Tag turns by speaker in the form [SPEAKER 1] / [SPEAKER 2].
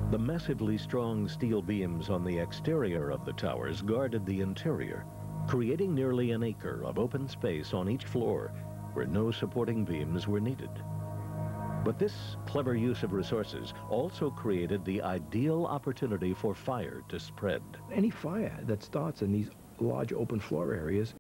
[SPEAKER 1] The massively strong steel beams on the exterior of the towers guarded the interior, creating nearly an acre of open space on each floor where no supporting beams were needed. But this clever use of resources also created the ideal opportunity for fire to spread.
[SPEAKER 2] Any fire that starts in these large open floor areas